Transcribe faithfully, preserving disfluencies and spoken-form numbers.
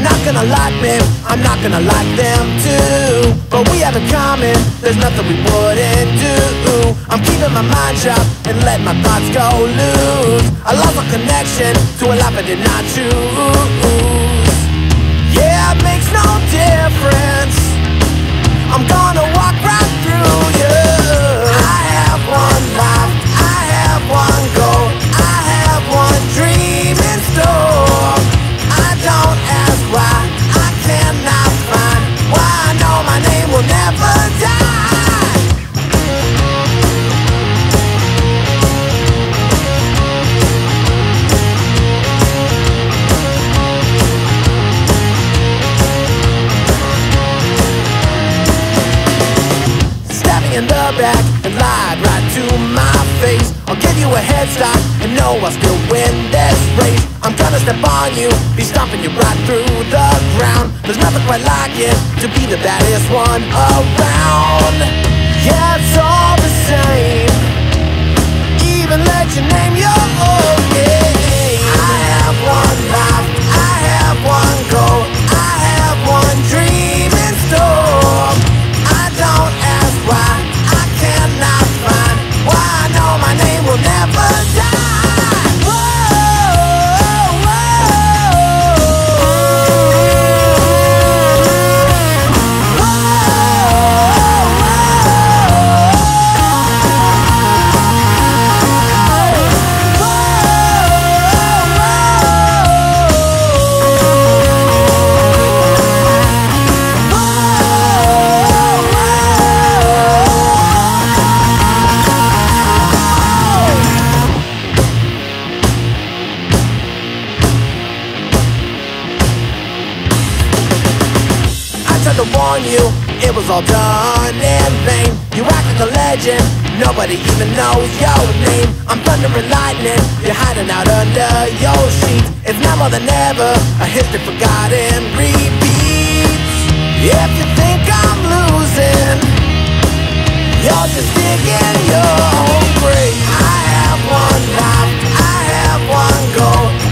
not gonna like me, I'm not gonna like them too. But we have in common, there's nothing we wouldn't do. I'm keeping my mind sharp and letting my thoughts go loose. I lost my connection to a life I did not choose. Yeah, it makes no difference, I'm gonna walk right through you. I have one life, I have one goal, I have one dream in store. I don't ask why, I cannot find why I know my name will never die. In the back and lied right to my face. I'll give you a head start and know I'll still win this race. I'm gonna step on you, be stomping you right through the ground. There's nothing quite like it to be the baddest one around. Yeah, it's all the same, even let you name your own game. I have one life, I have one goal, I have one dream in store. I don't ask why, I cannot find why I know my name will never die. Whoa, whoa, to warn you, it was all done in vain. You act like a legend, nobody even knows your name. I'm thunder and lightning, you're hiding out under your sheets. It's now more than ever, a history forgotten repeats. If you think I'm losing, you're just digging your own grave. I have one life, I have one goal,